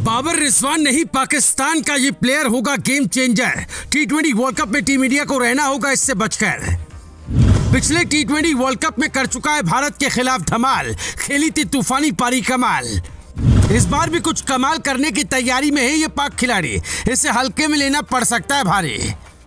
बाबर रिजवान नहीं, पाकिस्तान का ये प्लेयर होगा गेम चेंजर। टी20 वर्ल्ड कप में टीम इंडिया को रहना होगा इससे बचकर। पिछले टी20 वर्ल्ड कप में कर चुका है भारत के खिलाफ धमाल, खेली थी तूफानी पारी कमाल। इस बार भी कुछ कमाल करने की तैयारी में है ये पाक खिलाड़ी, इसे हल्के में लेना पड़ सकता है भारी।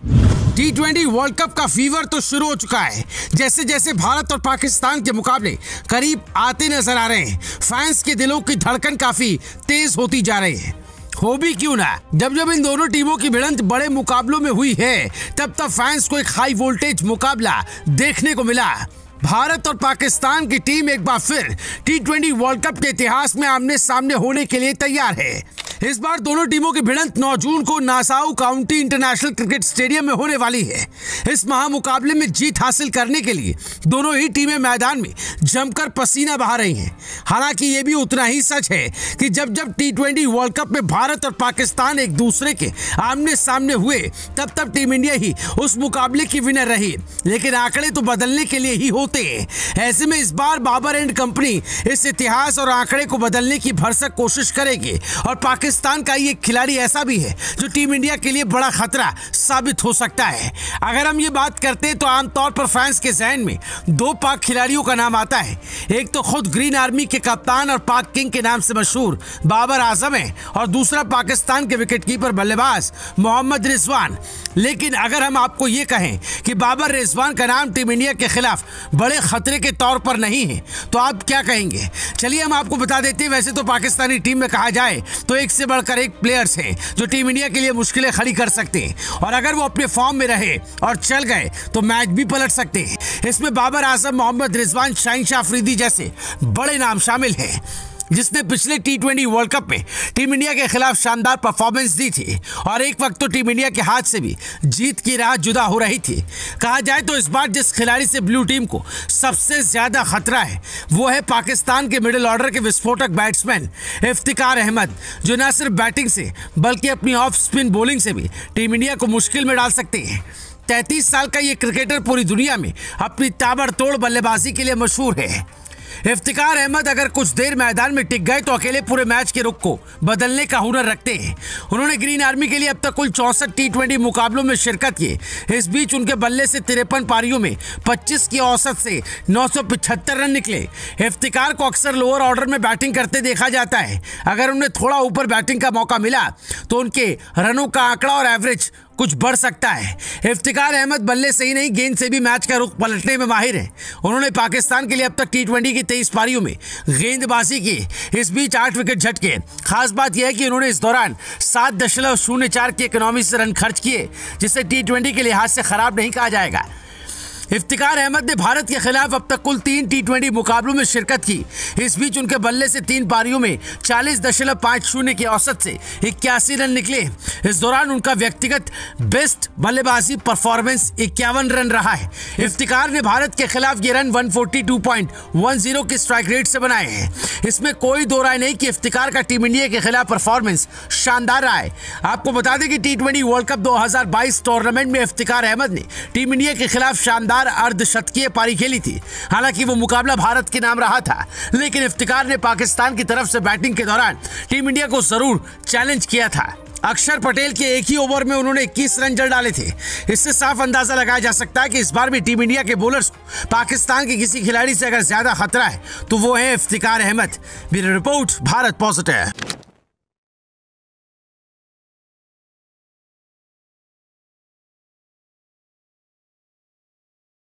टी20 वर्ल्ड कप का फीवर तो शुरू हो चुका है। जैसे जैसे भारत और पाकिस्तान के मुकाबले करीब आते नजर आ रहे हैं, फैंस के दिलों की धड़कन काफी तेज होती जा रही है। हो भी क्यों ना, जब जब इन दोनों टीमों की भिड़ंत बड़े मुकाबलों में हुई है, तब तब फैंस को एक हाई वोल्टेज मुकाबला देखने को मिला। भारत और पाकिस्तान की टीम एक बार फिर टी20 वर्ल्ड कप के इतिहास में आमने सामने होने के लिए तैयार है। इस बार दोनों टीमों की भिड़ंत 9 जून को Nassau County International Cricket Stadium में होने वाली है। इस महामुकाबले में जीत हासिल करने के लिए दोनों ही टीमें मैदान में जमकर पसीना बहा रही हैं। हालांकि ये भी उतना ही सच है कि जब जब टी20 वर्ल्ड कप में भारत और पाकिस्तान एक दूसरे के आमने सामने हुए, तब तब टीम इंडिया ही उस मुकाबले की विनर रही। लेकिन आंकड़े तो बदलने के लिए ही होते हैं। ऐसे में इस बार बाबर एंड कंपनी इस इतिहास और आंकड़े को बदलने की भरसक कोशिश करेगी। और पाकिस्तान का ये खिलाड़ी ऐसा भी है जो टीम इंडिया के लिए बड़ा खतरा साबित हो सकता है। अगर हम ये बात करते हैं तो आमतौर पर फैंस के जहन में 2 पाक खिलाड़ियों का नाम आता है। एक तो खुद ग्रीन आर्मी के कप्तान और पाक किंग के नाम से मशहूर बाबर आजम है, और दूसरा पाकिस्तान के विकेटकीपर बल्लेबाज मोहम्मद रिजवान। लेकिन अगर हम आपको ये कहें कि बाबर रिजवान का नाम टीम इंडिया के खिलाफ बड़े खतरे के तौर पर नहीं है, तो आप क्या कहेंगे? चलिए हम आपको बता देते हैं। वैसे तो पाकिस्तानी टीम में कहा जाए तो एक से बढ़कर एक प्लेयर्स हैं जो टीम इंडिया के लिए मुश्किलें खड़ी कर सकते हैं, और अगर वो अपने फॉर्म में रहे और चल गए तो मैच भी पलट सकते हैं। इसमें बाबर आजम, मोहम्मद रिजवान, शाहीन शाह अफरीदी जैसे बड़े नाम शामिल हैं, जिसने पिछले टी20 वर्ल्ड कप में टीम इंडिया के खिलाफ शानदार परफॉर्मेंस दी थी। और एक वक्त तो टीम इंडिया के हाथ से भी जीत की राह जुदा हो रही थी। कहा जाए तो इस बार जिस खिलाड़ी से ब्लू टीम को सबसे ज्यादा खतरा है, वो है पाकिस्तान के मिडिल ऑर्डर के विस्फोटक बैट्समैन इफ्तिकार अहमद, जो न सिर्फ बैटिंग से बल्कि अपनी ऑफ स्पिन बॉलिंग से भी टीम इंडिया को मुश्किल में डाल सकते हैं। 33 साल का ये क्रिकेटर पूरी दुनिया में अपनी ताबड़तोड़ बल्लेबाजी के लिए मशहूर है। इफ्तिकार अहमद अगर कुछ देर मैदान में टिक गए तो अकेले पूरे मैच के रुख को बदलने का हुनर रखते हैं। उन्होंने ग्रीन आर्मी के लिए अब तक कुल 64 टी20 मुकाबलों में शिरकत की। इस बीच उनके बल्ले से 53 पारियों में 25 की औसत से 975 रन निकले। इफ्तिकार को अक्सर लोअर ऑर्डर में बैटिंग करते देखा जाता है। अगर उन्हें थोड़ा ऊपर बैटिंग का मौका मिला तो उनके रनों का आंकड़ा और एवरेज कुछ बढ़ सकता है। इफ्तिकार अहमद बल्ले से ही नहीं, गेंद से भी मैच का रुख पलटने में माहिर है। उन्होंने पाकिस्तान के लिए अब तक टी20 की 23 पारियों में गेंदबाजी की। इस बीच 8 विकेट झटके। खास बात यह है कि उन्होंने इस दौरान 7.04 की इकोनॉमी से रन खर्च किए, जिसे टी20 के लिहाज से खराब नहीं कहा जाएगा। इफ्तिकार अहमद ने भारत के खिलाफ अब तक कुल 3 टी20 मुकाबलों में शिरकत की। इस बीच उनके बल्ले से 3 पारियों में 40.50 की औसत से 81 रन निकले। इस दौरान उनका व्यक्तिगत बेस्ट बल्लेबाजी परफॉर्मेंस 51 रन रहा है। इफ्तिकार ने भारत के खिलाफ ये रन 142.10 के स्ट्राइक रेट से बनाए हैं। इसमें कोई दो राय नहीं कि इफ्तिकार का टीम इंडिया के खिलाफ परफॉर्मेंस शानदार रहा है। आपको बता दें कि टी20 वर्ल्ड कप 2022 टूर्नामेंट में इफ्तिकार अहमद ने टीम इंडिया के खिलाफ शानदार अर्धशतकीय पारी खेली थी। हालांकि वो मुकाबला भारत के नाम रहा था, लेकिन इफ्तिकार ने पाकिस्तान की तरफ से बैटिंग के दौरान टीम इंडिया को जरूर चैलेंज किया था। अक्षर पटेल के एक ही ओवर में उन्होंने 21 रन जड़ डाले थे। इससे साफ अंदाजा लगाया जा सकता है कि इस बार भी टीम इंडिया के बॉलर्स को पाकिस्तान के किसी खिलाड़ी से अगर ज्यादा खतरा है तो वो है Iftikhar Ahmed. Bureau report, Bharat positive.